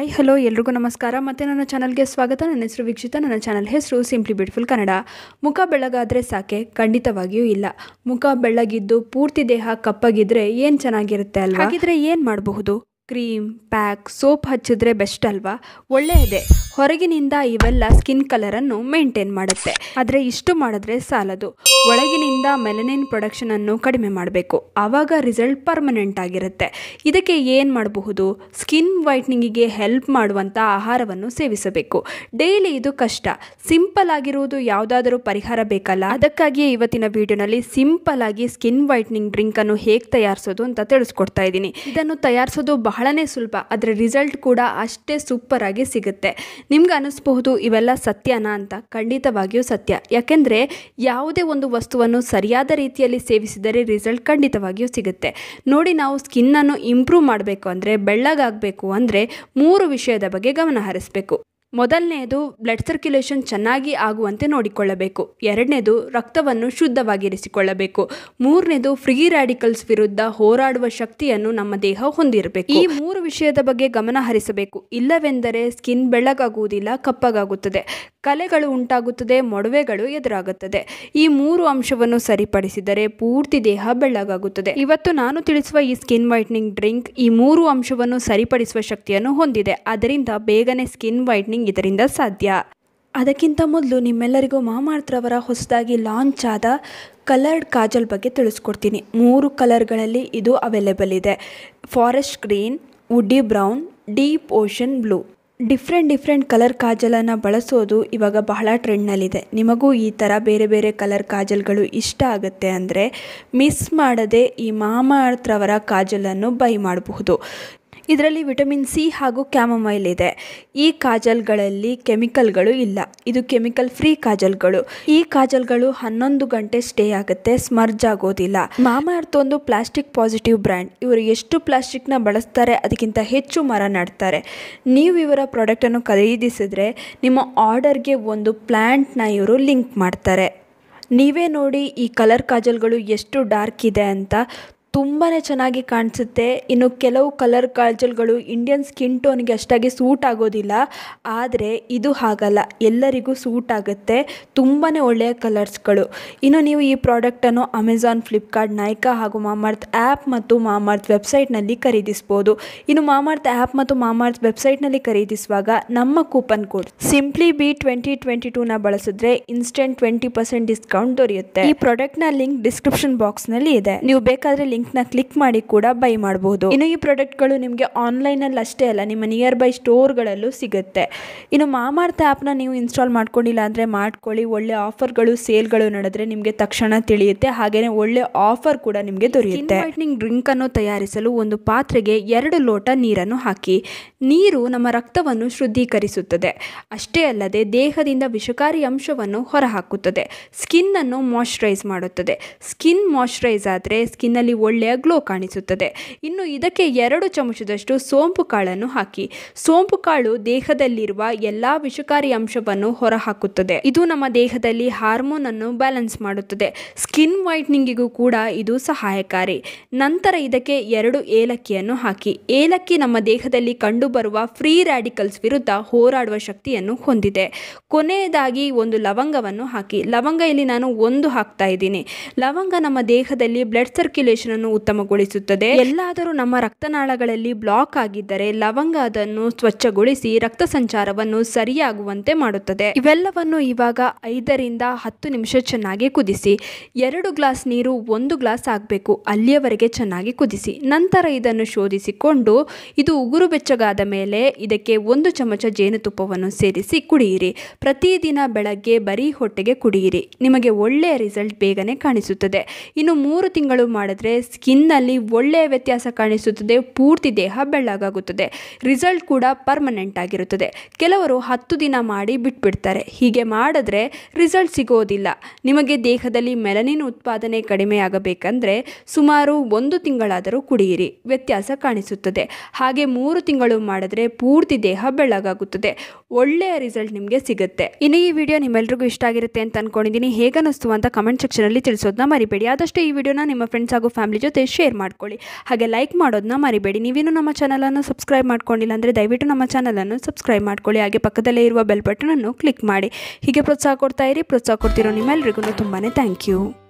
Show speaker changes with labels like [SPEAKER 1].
[SPEAKER 1] Hi hello ಎಲ್ರಿಗೂ ನಮಸ್ಕಾರ ಮತ್ತು ನನ್ನ ಚಾನಲ್ಗೆ ಸ್ವಾಗತ. ನನ್ನ ಹೆಸರು ವೀಕ್ಷಿತ. ನನ್ನ ಚಾನಲ್ ಹೆಸರು ಸಿಂಪ್ಲಿ ಬ್ಯೂಟಿಫುಲ್ ಕನ್ನಡ. ಮುಖ ಬೆಳ್ಳಗಾದರೆ ಸಾಕೆ? ಖಂಡಿತವಾಗಿಯೂ ಇಲ್ಲ. ಮುಖ ಬೆಳ್ಳಗಿದ್ದು ಪೂರ್ತಿ ದೇಹ ಕಪ್ಪಗಿದ್ರೆ ಏನು ಚೆನ್ನಾಗಿರುತ್ತೆ ಅಲ್ವಾ? ಹಾಗಿದ್ರೆ ಏನು ಮಾಡಬಹುದು? ಕ್ರೀಮ್, ಪ್ಯಾಕ್, ಸೋಪ್ ಹಚ್ಚಿದ್ರೆ ಬೆಸ್ಟ್ ಅಲ್ವಾ? ಒಳ್ಳೆಯದೇ. ಹೊರಗಿನಿಂದ ಇವೆಲ್ಲ ಸ್ಕಿನ್ ಕಲರನ್ನು ಮೇಂಟೈನ್ ಮಾಡುತ್ತೆ. ಆದರೆ ಇಷ್ಟು ಮಾಡಿದ್ರೆ ಸಾಲದು. ಒಳಗಿನಿಂದ ಮೆಲನಿನ್ ಪ್ರೊಡಕ್ಷನನ್ನು ಕಡಿಮೆ ಮಾಡಬೇಕು. ಆವಾಗ ರಿಸಲ್ಟ್ ಪರ್ಮನೆಂಟ್ ಆಗಿರುತ್ತೆ. ಇದಕ್ಕೆ ಏನು ಮಾಡಬಹುದು? ಸ್ಕಿನ್ ವೈಟ್ನಿಂಗಿಗೆ ಹೆಲ್ಪ್ ಮಾಡುವಂಥ ಆಹಾರವನ್ನು ಸೇವಿಸಬೇಕು. ಡೈಲಿ ಇದು ಕಷ್ಟ. ಸಿಂಪಲ್ ಆಗಿರುವುದು ಯಾವುದಾದರೂ ಪರಿಹಾರ ಬೇಕಲ್ಲ? ಅದಕ್ಕಾಗಿಯೇ ಇವತ್ತಿನ ವಿಡಿಯೋನಲ್ಲಿ ಸಿಂಪಲ್ ಆಗಿ ಸ್ಕಿನ್ ವೈಟ್ನಿಂಗ್ ಡ್ರಿಂಕನ್ನು ಹೇಗೆ ತಯಾರಿಸೋದು ಅಂತ ತಿಳಿಸ್ಕೊಡ್ತಾ ಇದ್ದೀನಿ. ಇದನ್ನು ತಯಾರಿಸೋದು ಬಹಳನೇ ಸುಲಭ, ಅದರ ರಿಸಲ್ಟ್ ಕೂಡ ಅಷ್ಟೇ ಸೂಪರ್ ಆಗಿ ಸಿಗುತ್ತೆ. ನಿಮ್ಗೆ ಅನಿಸ್ಬಹುದು ಇವೆಲ್ಲ ಸತ್ಯನಾ ಅಂತ. ಖಂಡಿತವಾಗಿಯೂ ಸತ್ಯ. ಯಾಕೆಂದರೆ ಯಾವುದೇ ಒಂದು ವಸ್ತುವನ್ನು ಸರಿಯಾದ ರೀತಿಯಲ್ಲಿ ಸೇವಿಸಿದರೆ ರಿಸಲ್ಟ್ ಖಂಡಿತವಾಗಿಯೂ ಸಿಗುತ್ತೆ. ನೋಡಿ, ನಾವು ಸ್ಕಿನ್ನನ್ನು ಇಂಪ್ರೂವ್ ಮಾಡಬೇಕು ಅಂದರೆ, ಬೆಳ್ಳಗಾಗಬೇಕು ಅಂದರೆ 3 ವಿಷಯದ ಬಗ್ಗೆ ಗಮನ ಹರಿಸಬೇಕು. ಮೊದಲನೆಯದು ಬ್ಲಡ್ ಸರ್ಕ್ಯುಲೇಷನ್ ಚೆನ್ನಾಗಿ ಆಗುವಂತೆ ನೋಡಿಕೊಳ್ಳಬೇಕು. ಎರಡನೇದು ರಕ್ತವನ್ನು ಶುದ್ಧವಾಗಿರಿಸಿಕೊಳ್ಳಬೇಕು. ಮೂರನೇದು ಫ್ರೀ ರ್ಯಾಡಿಕಲ್ಸ್ ವಿರುದ್ಧ ಹೋರಾಡುವ ಶಕ್ತಿಯನ್ನು ನಮ್ಮ ದೇಹ ಹೊಂದಿರಬೇಕು. ಈ 3 ವಿಷಯದ ಬಗ್ಗೆ ಗಮನ ಹರಿಸಬೇಕು. ಇಲ್ಲವೆಂದರೆ ಸ್ಕಿನ್ ಬೆಳ್ಳಗಾಗುವುದಿಲ್ಲ, ಕಪ್ಪಗಾಗುತ್ತದೆ, ಕಲೆಗಳು ಉಂಟಾಗುತ್ತದೆ, ಮೊಡವೆಗಳು ಎದುರಾಗುತ್ತದೆ. ಈ 3 ಅಂಶವನ್ನು ಸರಿಪಡಿಸಿದರೆ ಪೂರ್ತಿ ದೇಹ ಬೆಳ್ಳಗಾಗುತ್ತದೆ. ಇವತ್ತು ನಾನು ತಿಳಿಸುವ ಈ ಸ್ಕಿನ್ ವೈಟ್ನಿಂಗ್ ಡ್ರಿಂಕ್ ಈ 3 ಅಂಶವನ್ನು ಸರಿಪಡಿಸುವ ಶಕ್ತಿಯನ್ನು ಹೊಂದಿದೆ. ಅದರಿಂದ ಬೇಗನೆ ಸ್ಕಿನ್ ವೈಟ್ನಿಂಗ್ ಇದರಿಂದ ಸಾಧ್ಯ. ಅದಕ್ಕಿಂತ ಮೊದಲು ನಿಮ್ಮೆಲ್ಲರಿಗೂ ಮಾಮಾರ್ಥರವರ ಹೊಸದಾಗಿ ಲಾಂಚ್ ಆದ ಕಲರ್ಡ್ ಕಾಜಲ್ ಬಗ್ಗೆ ತಿಳಿಸ್ಕೊಡ್ತೀನಿ. 3 ಕಲರ್ಗಳಲ್ಲಿ ಇದು ಅವೈಲೇಬಲ್ ಇದೆ. Forest green, woody brown, deep ocean blue. Different colour ಕಾಜಲನ್ನು ಬಳಸೋದು ಇವಾಗ ಬಹಳ ಟ್ರೆಂಡ್ನಲ್ಲಿದೆ. ನಿಮಗೂ ಈ ಥರ ಬೇರೆ ಬೇರೆ ಕಲರ್ ಕಾಜಲ್ಗಳು ಇಷ್ಟ ಆಗುತ್ತೆ ಅಂದರೆ ಮಿಸ್ ಮಾಡದೆ ಈ ಮಾಮಾರ್ಥರವರ ಕಾಜಲನ್ನು ಬೈ ಮಾಡಬಹುದು. ಇದರಲ್ಲಿ ವಿಟಮಿನ್ ಸಿ ಹಾಗೂ ಕ್ಯಾಮಮೈಲ್ ಇದೆ. ಈ ಕಾಜಲ್ಗಳಲ್ಲಿ ಕೆಮಿಕಲ್ಗಳು ಇಲ್ಲ. ಇದು ಕೆಮಿಕಲ್ ಫ್ರೀ ಕಾಜಲ್ಗಳು. ಈ ಕಾಜಲ್ಗಳು 11 ಗಂಟೆ ಸ್ಟೇ ಆಗುತ್ತೆ, ಸ್ಮರ್ಜ್ ಆಗೋದಿಲ್ಲ. ಮಾಮಾಅರ್ತ್ ಒಂದು ಪ್ಲಾಸ್ಟಿಕ್ ಪಾಸಿಟಿವ್ ಬ್ರ್ಯಾಂಡ್. ಇವರು ಎಷ್ಟು ಪ್ಲಾಸ್ಟಿಕ್ನ ಬಳಸ್ತಾರೆ ಅದಕ್ಕಿಂತ ಹೆಚ್ಚು ಮರ ನೆಡ್ತಾರೆ. ನೀವು ಇವರ ಪ್ರಾಡಕ್ಟನ್ನು ಖರೀದಿಸಿದ್ರೆ ನಿಮ್ಮ ಆರ್ಡರ್ಗೆ ಒಂದು ಪ್ಲ್ಯಾಂಟ್ನ ಇವರು ಲಿಂಕ್ ಮಾಡ್ತಾರೆ. ನೀವೇ ನೋಡಿ ಈ ಕಲರ್ ಕಾಜಲ್ಗಳು ಎಷ್ಟು ಡಾರ್ಕ್ ಇದೆ ಅಂತ. ತುಂಬಾ ಚೆನ್ನಾಗಿ ಕಾಣಿಸುತ್ತೆ. ಇನ್ನು ಕೆಲವು ಕಲರ್ ಕಾಜಲ್ಗಳು ಇಂಡಿಯನ್ ಸ್ಕಿನ್ ಟೋನ್ಗೆ ಅಷ್ಟಾಗಿ ಸೂಟ್ ಆಗೋದಿಲ್ಲ. ಆದರೆ ಇದು ಹಾಗಲ್ಲ, ಎಲ್ಲರಿಗೂ ಸೂಟ್ ಆಗುತ್ತೆ. ತುಂಬಾ ಒಳ್ಳೆಯ ಕಲರ್ಸ್ಗಳು. ಇನ್ನು ನೀವು ಈ ಪ್ರಾಡಕ್ಟನ್ನು ಅಮೆಝಾನ್, ಫ್ಲಿಪ್ಕಾರ್ಟ್, ನೈಕಾ ಹಾಗೂ ಮಾಮಾಅರ್ತ್ ಆ್ಯಪ್ ಮತ್ತು ಮಾಮಾಅರ್ತ್ ವೆಬ್ಸೈಟ್ನಲ್ಲಿ ಖರೀದಿಸ್ಬೋದು. ಇನ್ನು ಮಾಮಾಅರ್ತ್ ಆ್ಯಪ್ ಮತ್ತು ಮಾಮಾಅರ್ತ್ ವೆಬ್ಸೈಟ್ನಲ್ಲಿ ಖರೀದಿಸುವಾಗ ನಮ್ಮ ಕೂಪನ್ ಕೋಡ್ ಸಿಂಪ್ಲಿ ಬಿ 2022ನ ಬಳಸಿದ್ರೆ ಇನ್ಸ್ಟೆಂಟ್ 20% ಡಿಸ್ಕೌಂಟ್ ದೊರೆಯುತ್ತೆ. ಈ ಪ್ರಾಡಕ್ಟ್ನ ಲಿಂಕ್ ಡಿಸ್ಕ್ರಿಪ್ಷನ್ ಬಾಕ್ಸ್ನಲ್ಲಿ ಇದೆ. ನೀವು ಬೇಕಾದರೆ ಲಿಂಕ್ನ ಕ್ಲಿಕ್ ಮಾಡಿ ಕೂಡ ಬೈ ಮಾಡಬಹುದು. ಇನ್ನು ಈ ಪ್ರಾಡಕ್ಟ್ಗಳು ನಿಮಗೆ ಆನ್ಲೈನಲ್ಲಿ ಅಷ್ಟೇ ಅಲ್ಲ, ನಿಮ್ಮ ನಿಯರ್ ಬೈ ಸ್ಟೋರ್ಗಳಲ್ಲೂ ಸಿಗುತ್ತೆ. ಇನ್ನು ಮಾಮಾಅರ್ತ್ ಆ್ಯಪ್ನ ನೀವು ಇನ್ಸ್ಟಾಲ್ ಮಾಡ್ಕೊಂಡಿಲ್ಲ ಅಂದರೆ ಮಾಡ್ಕೊಳ್ಳಿ. ಒಳ್ಳೆ ಆಫರ್ಗಳು, ಸೇಲ್ಗಳು ನಡೆದ್ರೆ ನಿಮಗೆ ತಕ್ಷಣ ತಿಳಿಯುತ್ತೆ. ಹಾಗೆಯೇ ಒಳ್ಳೆ ಆಫರ್ ಕೂಡ ನಿಮಗೆ ದೊರೆಯುತ್ತೆ. ವೈಟ್ನಿಂಗ್ ಡ್ರಿಂಕ್ ಅನ್ನು ತಯಾರಿಸಲು ಒಂದು ಪಾತ್ರೆಗೆ 2 ಲೋಟ ನೀರನ್ನು ಹಾಕಿ. ನೀರು ನಮ್ಮ ರಕ್ತವನ್ನು ಶುದ್ಧೀಕರಿಸುತ್ತದೆ. ಅಷ್ಟೇ ಅಲ್ಲದೆ ದೇಹದಿಂದ ವಿಷಕಾರಿ ಅಂಶವನ್ನು ಹೊರಹಾಕುತ್ತದೆ. ಸ್ಕಿನ್ ಅನ್ನು ಮಾಯ್ಶ್ಚರೈಸ್ ಮಾಡುತ್ತದೆ. ಸ್ಕಿನ್ ಮಾಯ್ಶ್ಚರೈಸ್ ಆದರೆ ಸ್ಕಿನ್ನಲ್ಲಿ ಒಳ್ಳೆಯ ಗ್ಲೋ ಕಾಣಿಸುತ್ತದೆ. ಇನ್ನು ಇದಕ್ಕೆ 2 ಚಮಚದಷ್ಟು ಸೋಂಪು ಕಾಳನ್ನು ಹಾಕಿ. ಸೋಂಪು ಕಾಳು ದೇಹದಲ್ಲಿರುವ ಎಲ್ಲಾ ವಿಷಕಾರಿ ಅಂಶವನ್ನು ಹೊರಹಾಕುತ್ತದೆ. ಇದು ನಮ್ಮ ದೇಹದಲ್ಲಿ ಹಾರ್ಮೋನ್ ಅನ್ನು ಬ್ಯಾಲೆನ್ಸ್ ಮಾಡುತ್ತದೆ. ಸ್ಕಿನ್ ವೈಟ್ನಿಂಗಿಗೂ ಕೂಡ ಇದು ಸಹಾಯಕಾರಿ. ನಂತರ ಇದಕ್ಕೆ 2 ಏಲಕ್ಕಿಯನ್ನು ಹಾಕಿ. ಏಲಕ್ಕಿ ನಮ್ಮ ದೇಹದಲ್ಲಿ ಕಂಡುಬರುವ ಫ್ರೀ ರ್ಯಾಡಿಕಲ್ಸ್ ವಿರುದ್ಧ ಹೋರಾಡುವ ಶಕ್ತಿಯನ್ನು ಹೊಂದಿದೆ. ಕೊನೆಯದಾಗಿ 1 ಲವಂಗವನ್ನು ಹಾಕಿ. ಲವಂಗ ಇಲ್ಲಿ ನಾನು 1 ಹಾಕ್ತಾ ಇದ್ದೀನಿ. ಲವಂಗ ನಮ್ಮ ದೇಹದಲ್ಲಿ ಬ್ಲಡ್ ಸರ್ಕ್ಯುಲೇಷನ್ ಅನ್ನು ಉತ್ತಮಗೊಳಿಸುತ್ತದೆ. ಎಲ್ಲಾದರೂ ನಮ್ಮ ರಕ್ತನಾಳಗಳಲ್ಲಿ ಬ್ಲಾಕ್ ಆಗಿದ್ದರೆ ಲವಂಗ ಅದನ್ನು ಸ್ವಚ್ಛಗೊಳಿಸಿ ರಕ್ತ ಸಂಚಾರವನ್ನು ಸರಿಯಾಗುವಂತೆ ಮಾಡುತ್ತದೆ. ಇವೆಲ್ಲವನ್ನು ಇವಾಗ 5 ರಿಂದ 10 ನಿಮಿಷ ಚೆನ್ನಾಗಿ ಕುದಿಸಿ. 2 ಗ್ಲಾಸ್ ನೀರು 1 ಗ್ಲಾಸ್ ಆಗಬೇಕು. ಅಲ್ಲಿಯವರೆಗೆ ಚೆನ್ನಾಗಿ ಕುದಿಸಿ. ನಂತರ ಇದನ್ನು ಶೋಧಿಸಿಕೊಂಡು ಇದು ಉಗುರು ಬೆಚ್ಚಗಾದ ಮೇಲೆ ಇದಕ್ಕೆ 1 ಚಮಚ ಜೇನುತುಪ್ಪವನ್ನು ಸೇರಿಸಿ ಕುಡಿಯಿರಿ. ಪ್ರತಿದಿನ ಬೆಳಗ್ಗೆ ಬರೀ ಹೊಟ್ಟೆಗೆ ಕುಡಿಯಿರಿ. ನಿಮಗೆ ಒಳ್ಳೆಯ ರಿಸಲ್ಟ್ ಬೇಗನೆ ಕಾಣಿಸುತ್ತದೆ. ಇನ್ನು 3 ತಿಂಗಳು ಮಾಡಿದ್ರೆ ಸ್ಕಿನ್ನಲ್ಲಿ ಒಳ್ಳೆಯ ವ್ಯತ್ಯಾಸ ಕಾಣಿಸುತ್ತದೆ. ಪೂರ್ತಿ ದೇಹ ಬೆಳ್ಳಗಾಗುತ್ತದೆ. ರಿಸಲ್ಟ್ ಕೂಡ ಪರ್ಮನೆಂಟ್ ಆಗಿರುತ್ತದೆ. ಕೆಲವರು 10 ದಿನ ಮಾಡಿ ಬಿಟ್ಬಿಡ್ತಾರೆ. ಹೀಗೆ ಮಾಡಿದ್ರೆ ರಿಸಲ್ಟ್ ಸಿಗೋದಿಲ್ಲ. ನಿಮಗೆ ದೇಹದಲ್ಲಿ ಮೆಲನಿನ್ ಉತ್ಪಾದನೆ ಕಡಿಮೆಯಾಗಬೇಕಂದ್ರೆ ಸುಮಾರು 1 ತಿಂಗಳಾದರೂ ಕುಡಿಯಿರಿ. ವ್ಯತ್ಯಾಸ ಕಾಣಿಸುತ್ತದೆ. ಹಾಗೆ 3 ತಿಂಗಳು ಮಾಡಿದ್ರೆ ಪೂರ್ತಿ ದೇಹ ಬೆಳ್ಳಗಾಗುತ್ತದೆ. ಒಳ್ಳೆಯ ರಿಸಲ್ಟ್ ನಿಮಗೆ ಸಿಗುತ್ತೆ. ಇನ್ನು ಈ ವಿಡಿಯೋ ನಿಮ್ಮೆಲ್ಲರಿಗೂ ಇಷ್ಟ ಆಗಿರುತ್ತೆ ಅಂತ ಅನ್ಕೊಂಡಿದ್ದೀನಿ. ಹೇಗನ್ನಿಸ್ತು ಅಂತ ಕಮೆಂಟ್ ಸೆಕ್ಷನಲ್ಲಿ ತಿಳಿಸೋದನ್ನ ಮರಿಬೇಡಿ. ಆದಷ್ಟು ಈ ವಿಡಿಯೋನ ನಿಮ್ಮ ಫ್ರೆಂಡ್ಸ್ ಹಾಗೂ ಫ್ಯಾಮಿಲಿ ಫ್ಯಾಮಿಲಿ ಜೊತೆ ಶೇರ್ ಮಾಡ್ಕೊಳ್ಳಿ. ಹಾಗೆ ಲೈಕ್ ಮಾಡೋದನ್ನ ಮರಿಬೇಡಿ. ನೀವೇನು ನಮ್ಮ ಚಾನಲನ್ನು ಸಬ್ಸ್ಕ್ರೈಬ್ ಮಾಡ್ಕೊಂಡಿಲ್ಲ ಅಂದರೆ ದಯವಿಟ್ಟು ನಮ್ಮ ಚಾನಲನ್ನು ಸಬ್ಸ್ಕ್ರೈಬ್ ಮಾಡ್ಕೊಳ್ಳಿ. ಹಾಗೆ ಪಕ್ಕದಲ್ಲೇ ಇರುವ ಬೆಲ್ ಬಟನನ್ನು ಕ್ಲಿಕ್ ಮಾಡಿ. ಹೀಗೆ ಪ್ರೋತ್ಸಾಹ ಕೊಡ್ತಾ ಇರಿ. ಪ್ರೋತ್ಸಾಹ ಕೊಡ್ತಿರೋ ನಿಮ್ಮೆಲ್ಲರಿಗೂ ತುಂಬಾ ಥ್ಯಾಂಕ್ ಯು.